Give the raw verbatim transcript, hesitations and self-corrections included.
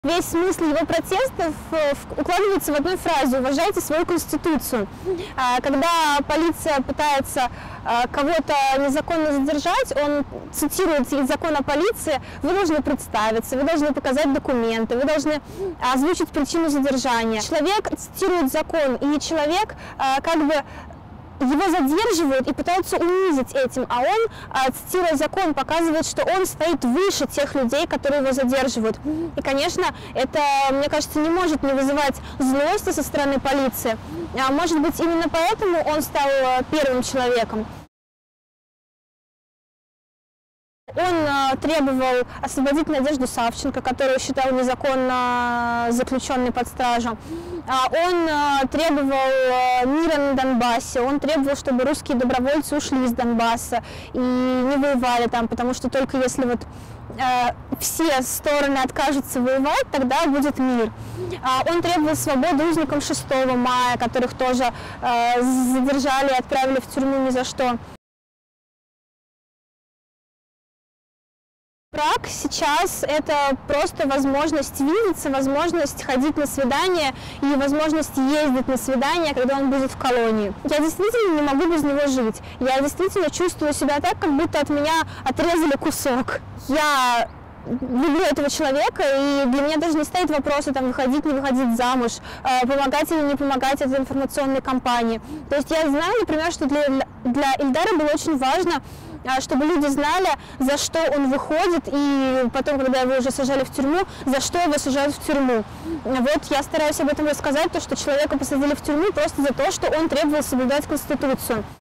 Весь смысл его протестов укладывается в одной фразе: «Уважайте свою конституцию». Когда полиция пытается кого-то незаконно задержать, он цитирует закон о полиции: вы должны представиться, вы должны показать документы, вы должны озвучить причину задержания. Человек цитирует закон, и человек как бы его задерживают и пытаются унизить этим, а он, цитируя закон, показывает, что он стоит выше тех людей, которые его задерживают. И, конечно, это, мне кажется, не может не вызывать злости со стороны полиции. А может быть, именно поэтому он стал первым человеком. Он требовал освободить Надежду Савченко, которую считал незаконно заключенной под стражу. Он требовал мира на Донбассе, он требовал, чтобы русские добровольцы ушли из Донбасса и не воевали там, потому что только если вот все стороны откажутся воевать, тогда будет мир. Он требовал свободы узникам шестого мая, которых тоже задержали и отправили в тюрьму ни за что. Брак сейчас – это просто возможность видеться, возможность ходить на свидания и возможность ездить на свидания, когда он будет в колонии. Я действительно не могу без него жить. Я действительно чувствую себя так, как будто от меня отрезали кусок. Я люблю этого человека, и для меня даже не стоит вопроса, там, выходить, не выходить замуж, помогать или не помогать этой информационной кампании. То есть я знаю, например, что для, для Ильдара было очень важно, чтобы люди знали, за что он выходит, и потом, когда его уже сажали в тюрьму, за что его сажают в тюрьму. Вот я стараюсь об этом рассказать, то, что человека посадили в тюрьму просто за то, что он требовал соблюдать Конституцию.